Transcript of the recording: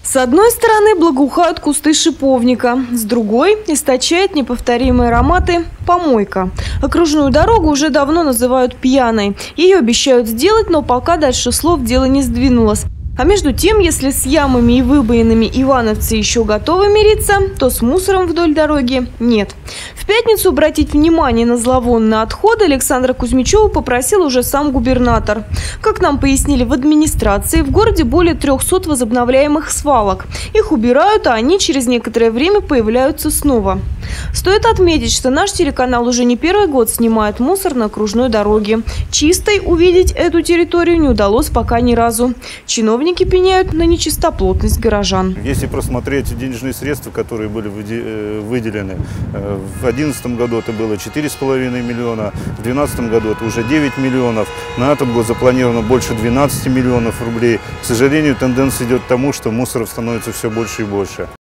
С одной стороны благоухают кусты шиповника, с другой источает неповторимые ароматы помойка. Окружную дорогу уже давно называют пьяной. Ее обещают сделать, но пока дальше слов дело не сдвинулось. А между тем, если с ямами и выбоинами ивановцы еще готовы мириться, то с мусором вдоль дороги нет. В пятницу обратить внимание на зловонные отходы Александра Кузьмичева попросил уже сам губернатор. Как нам пояснили в администрации, в городе более 300 возобновляемых свалок. Их убирают, а они через некоторое время появляются снова. Стоит отметить, что наш телеканал уже не первый год снимает мусор на окружной дороге. Чистой увидеть эту территорию не удалось пока ни разу. Чиновники пеняют на нечистоплотность горожан. Если просмотреть денежные средства, которые были выделены, в 2011 году это было 4,5 миллиона, в 2012 году это уже 9 миллионов, на этот год запланировано больше 12 миллионов рублей. К сожалению, тенденция идет к тому, что мусоров становится все больше и больше.